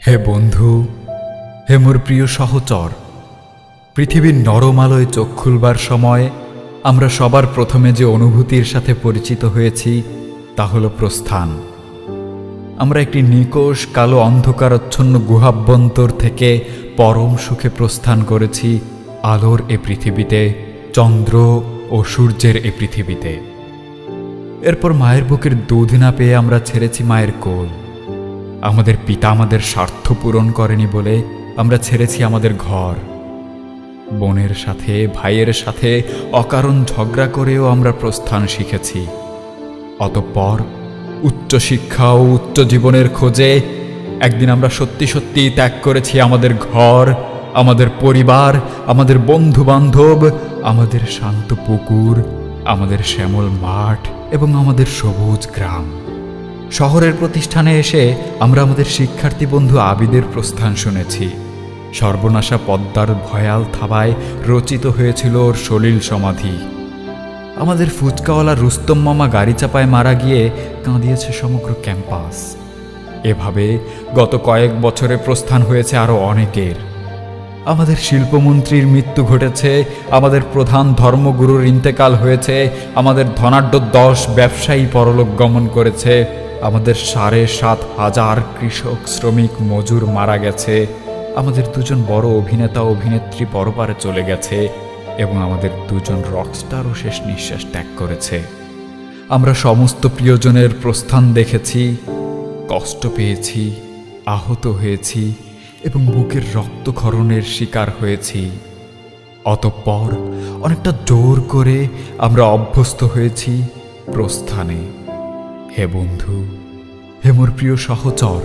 হে বন্ধু, হে মোর প্রিয় সহচর, পৃথিবীর নরম আলোয় চোখ খুলবার সময় আমরা সবার প্রথমে যে অনুভূতির সাথে পরিচিত হয়েছি তা হল প্রস্থান। আমরা একটি নিকষ কালো অন্ধকারাচ্ছন্ন গুহাভ্যন্তর থেকে পরম সুখে প্রস্থান করেছি আলোর এ পৃথিবীতে, চন্দ্র ও সূর্যের এ পৃথিবীতে। এরপর মায়ের বুকের দুধ না পেয়ে আমরা ছেড়েছি মায়ের কোল। আমাদের পিতা আমাদের স্বার্থ পূরণ করেনি বলে আমরা ছেড়েছি আমাদের ঘর। বোনের সাথে, ভাইয়ের সাথে অকারণ ঝগড়া করেও আমরা প্রস্থান শিখেছি। অতঃপর উচ্চশিক্ষা ও উচ্চ জীবনের খোঁজে একদিন আমরা সত্যি সত্যি ত্যাগ করেছি আমাদের ঘর, আমাদের পরিবার, আমাদের বন্ধু বান্ধব, আমাদের শান্ত পুকুর, আমাদের শ্যামল মাঠ এবং আমাদের সবুজ গ্রাম। শহরের প্রতিষ্ঠানে এসে আমরা আমাদের শিক্ষার্থী বন্ধু আবিদের প্রস্থান শুনেছি। সর্বনাশা পদ্মার ভয়াল থাবায় রচিত হয়েছিল ওর সলিল সমাধি। আমাদের ফুচকাওয়ালা রুস্তম মামা গাড়ি চাপায় মারা গিয়ে কাঁদিয়েছে সমগ্র ক্যাম্পাস। এভাবে গত কয়েক বছরে প্রস্থান হয়েছে আরও অনেকের। আমাদের শিল্পমন্ত্রীর মৃত্যু ঘটেছে, আমাদের প্রধান ধর্মগুরুর ইন্তেকাল হয়েছে, আমাদের ধনাঢ্য 10 ব্যবসায়ী পরলোক গমন করেছে, আমাদের 7,500 কৃষক শ্রমিক মজুর মারা গেছে, আমাদের 2জন বড় অভিনেতা অভিনেত্রী পরপারে চলে গেছে এবং আমাদের 2জন রকস্টারও শেষ নিঃশ্বাস ত্যাগ করেছে। আমরা সমস্ত প্রিয়জনের প্রস্থান দেখেছি, কষ্ট পেয়েছি, আহত হয়েছি এবং বুকের রক্তক্ষরণের শিকার হয়েছি। অতঃপর অনেকটা জোর করে আমরা অভ্যস্ত হয়েছি প্রস্থানে। হে বন্ধু, হে মোর প্রিয় সহচর,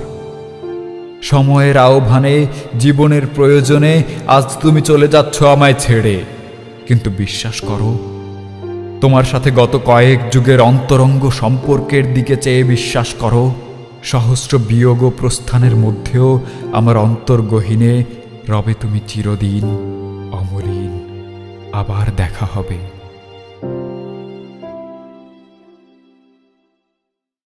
সময়ের আহ্বানে, জীবনের প্রয়োজনে আজ তুমি চলে যাচ্ছ আমায় ছেড়ে। কিন্তু বিশ্বাস করো, তোমার সাথে গত কয়েক যুগের অন্তরঙ্গ সম্পর্কের দিকে চেয়ে বিশ্বাস করো, সহস্র বিয়োগ ও প্রস্থানের মধ্যেও আমার অন্তর্গহীনে রবে তুমি চিরদিন অমলিন। আবার দেখা হবে।